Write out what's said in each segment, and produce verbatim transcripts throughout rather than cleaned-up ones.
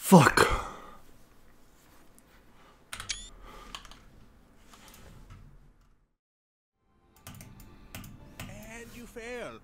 Fuck. And you fail.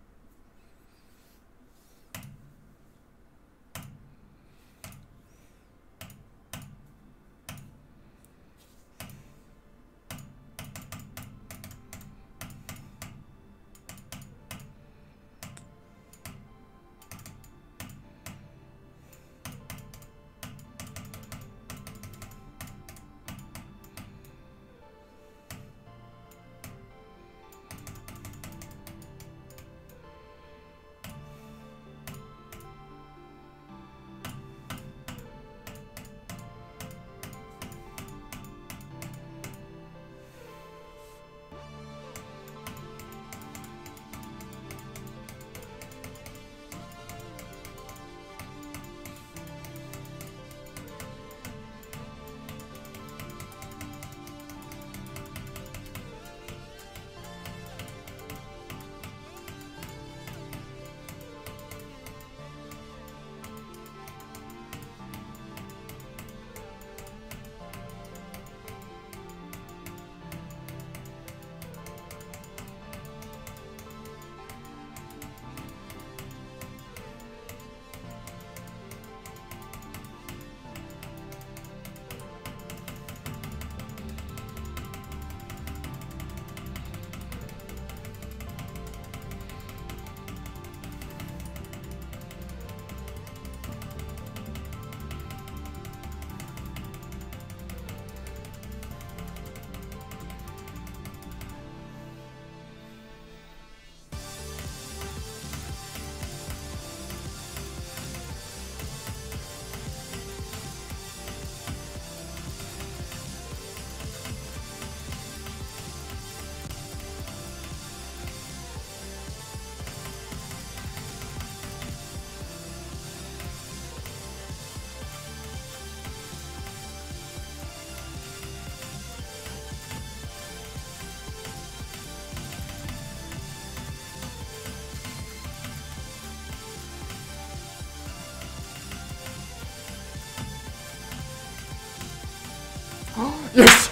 Yes!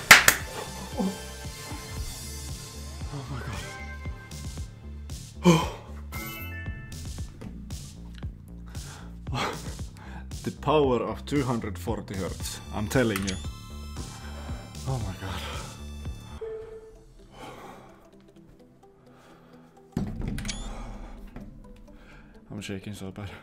Oh, oh my god. Oh. The power of two hundred forty hertz, I'm telling you. Oh my god. I'm shaking so bad.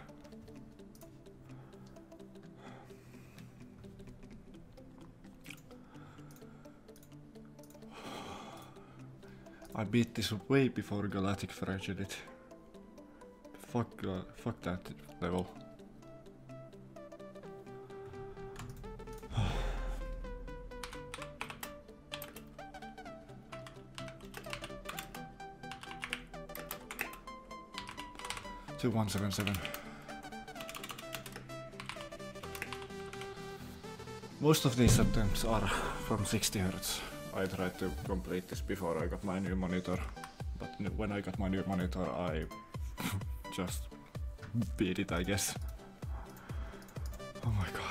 I beat this way before Galactic Fragility. Fuck, uh, fuck that level. two one seven seven. Most of these attempts are from sixty hertz. I tried to complete this before I got my new monitor, but when I got my new monitor I just beat it, I guess. Oh my god.